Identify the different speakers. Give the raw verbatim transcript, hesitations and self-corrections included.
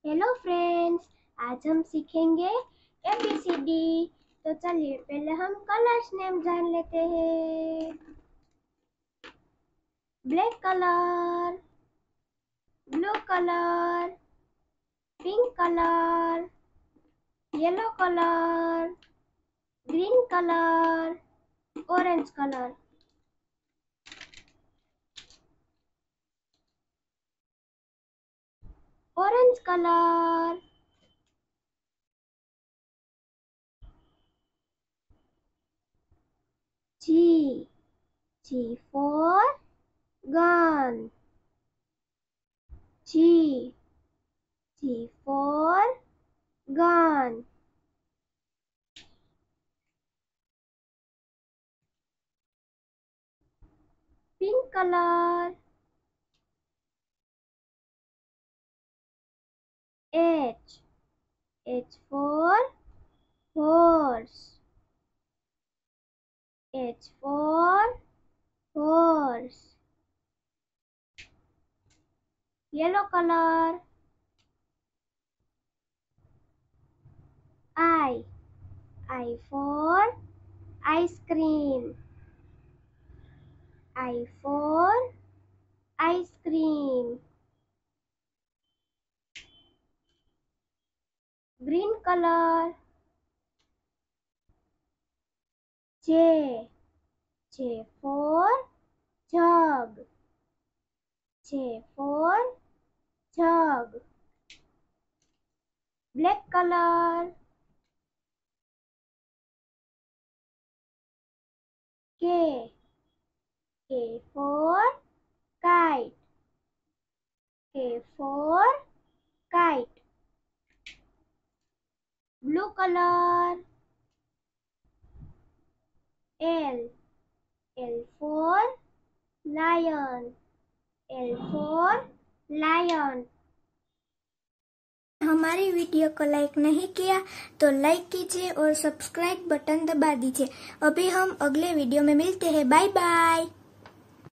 Speaker 1: Hello friends, आज हम सीखेंगे ए बी सी डी। तो चलिए पहले हम कलर्स नेम जान लेते हैं। Black colour, blue colour, pink colour, yellow colour, green colour, orange colour. Orange colour, G, G for gun. G, G for gun. Pink color. H, H for horse. H for horse. Yellow color. I, I for ice cream. I for ice cream. Green color. J, J for jug. J for jug. Black color. K, K for kite. K for kite. Blue color. L, L for lion. L for lion.
Speaker 2: हमारी video को like नहीं किया तो like कीजिए और subscribe button दबा दीजिए। अभी हम अगले वीडियो में मिलते हैं। Bye bye.